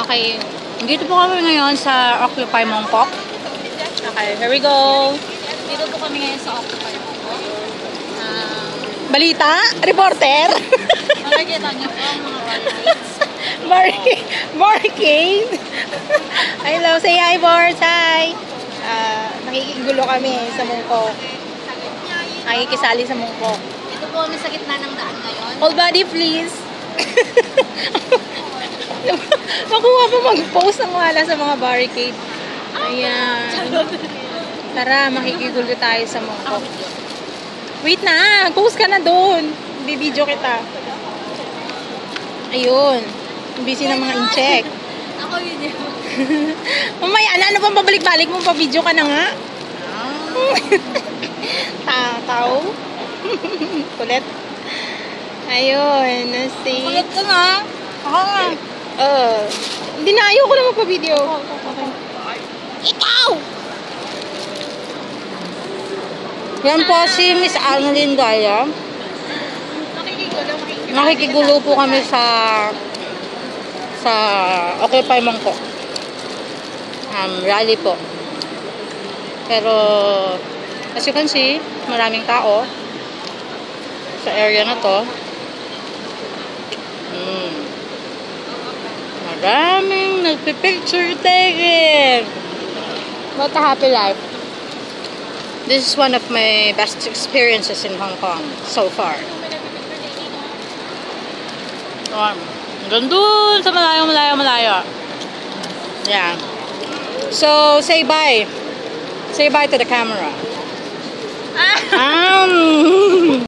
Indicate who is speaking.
Speaker 1: Okay. Dito po kami ngayon sa Occupy Mongkok. Okay, here we go. Dito po kami ngayon sa Occupy Mongkok. Balita? Reporter? Makikita niyo po ang mga barricades. Barricade? Hello, say hi, Bors. Hi. Nakikigulo kami sa Mongkok. Nakikisali sa Mongkok.
Speaker 2: Ito po kami sa gitna ng daan ngayon.
Speaker 1: All body, please. Nakuha pa mag-post ng wala sa mga barricade. Ayan. Tara, makikigulo tayo sa Mongkok. Wait na, post ka na doon. Bibidyo kita. Ayun. Busy ng mga in-check.
Speaker 2: Ako video.
Speaker 1: Mamaya, ano pang pabalik-balik mo? Pa-video ka na nga. Tao. Kulit. Ayun. See.
Speaker 2: Kulit ka nga.
Speaker 1: Ako nga. Hindi na, ayoko na magpa-video. Ikaw! Yan po si Miss Annalyn Daya. Nakikigulo po kami sa Occupy Mongkok. Rally po. Pero as you can see, maraming tao sa area na to. Maraming nagpipicture taking. What a happy life. This is one of my best experiences in Hong Kong so far. Hanggang dun sa malayo. Yeah. So, say bye. Say bye to the camera.